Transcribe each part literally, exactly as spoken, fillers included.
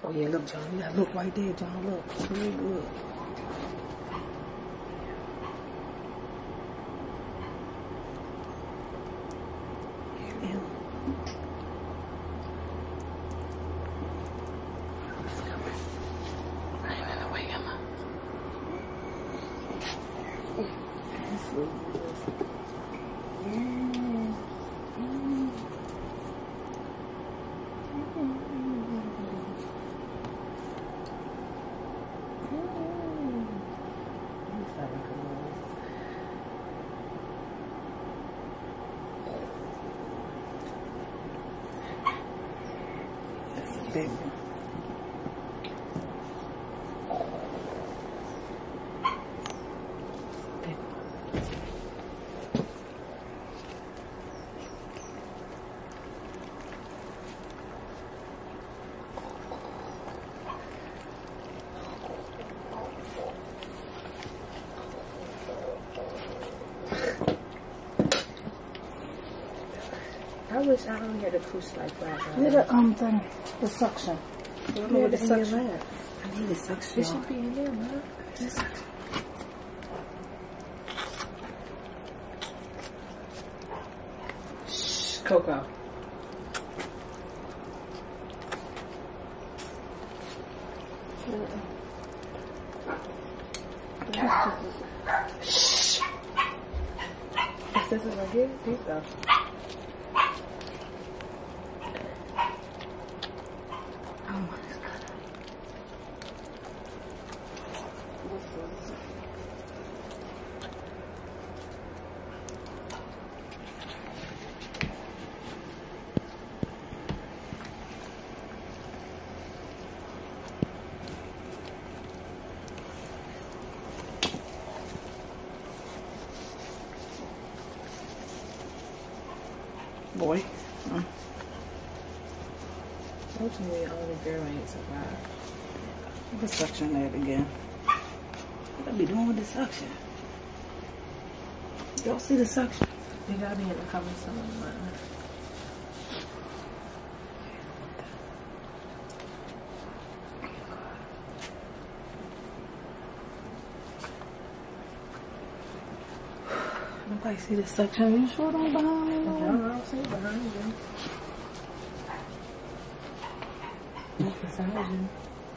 Oh yeah, look, John. You gotta look right there, John. Look, real good. Yeah. I ain't in the way, am I? That's really good. Yeah. Mm. That's a big one. I wish I only had a cruise like that. Yeah, the um thing, the suction. I don't know know what the the suction. suction. I need the suction. It should be in there, man. This. Shh, Coco. Shh. It says it right here. These stuff. Oh my God. Boy. Mm. Ultimately, only girl ain't survived. The suction there again. What I be doing with the suction? Y'all see the suction? You gotta be in the cover somewhere. Nobody see the suction. You sure don't behind me? No, I don't see it behind you. It's beside you.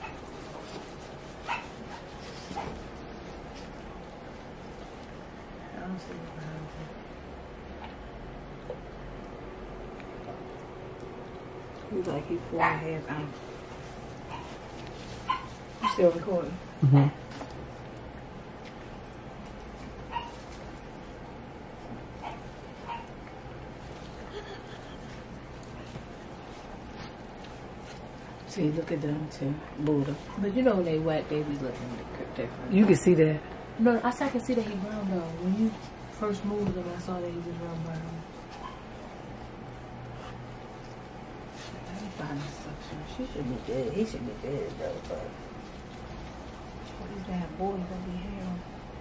I don't see it behind you. He's like he's pulling his out. You still recording? Mm-hmm. See, look at them too. Buddha. But you know when they wet, they be looking different. You can see that. No, I said I can see that he brown though. When you first moved him, I saw that he was brown brown. I ain't find this suction. She should be dead. He should be dead though, but what these damn boys gonna be here?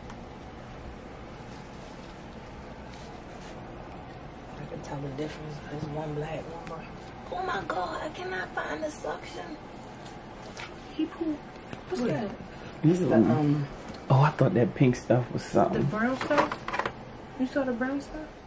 I can tell the difference. There's one black, one white. Oh my God, I cannot find the suction. He pooped. What's Wait. that? This is the, um, Oh, I thought that pink stuff was The something. brown stuff? You saw the brown stuff?